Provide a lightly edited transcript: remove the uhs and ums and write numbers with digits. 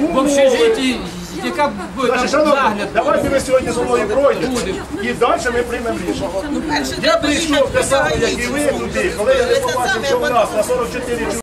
в общежитті, яка буде нагляд. Давайте ви сьогодні зі мною пройдете і далі ми приймемо рішення. Я прийшов те саме, як і ви туди, коли я не побачив, що в нас на 44